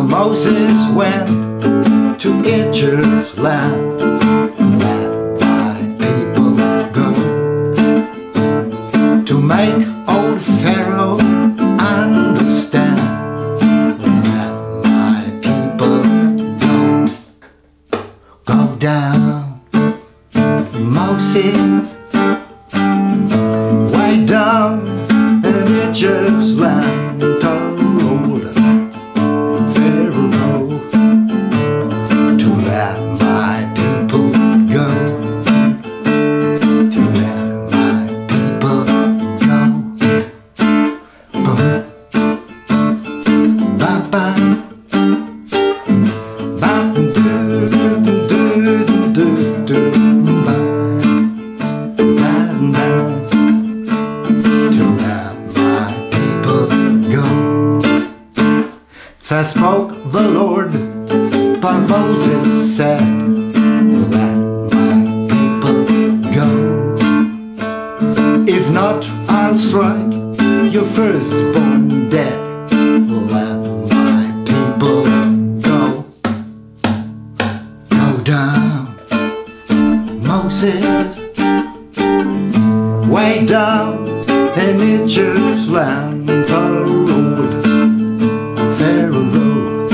Moses went to Egypt's land. Let my people go to make old Pharaoh understand. Let my people go down. Moses, way down in Egypt's land, told Pharaoh to let my people go, to let my people go. Boom, ba ba, ba do do do do do ba, ba ba, to let my people go. So spoke the Lord, but Moses said, let my people go. If not, I'll strike your firstborn dead. Let my people go. Go down, Moses, way down in Egypt's land, told Pharaoh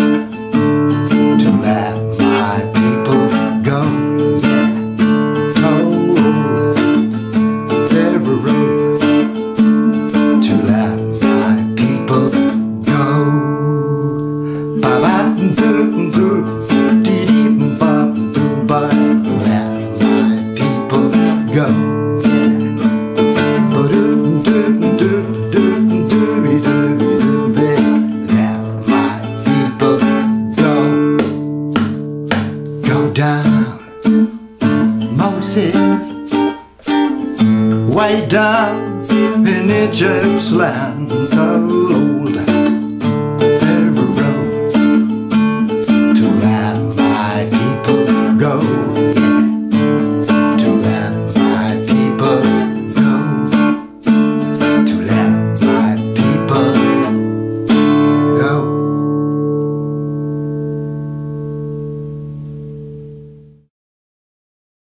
to let my people go. Yeah, told Pharaoh to let my people go. Ba ba do do dee dee ba do ba. Let my people go. Yeah, ba do do do do do be do be do be. Let my people go. Go down, Moses, way down in Egypt's land.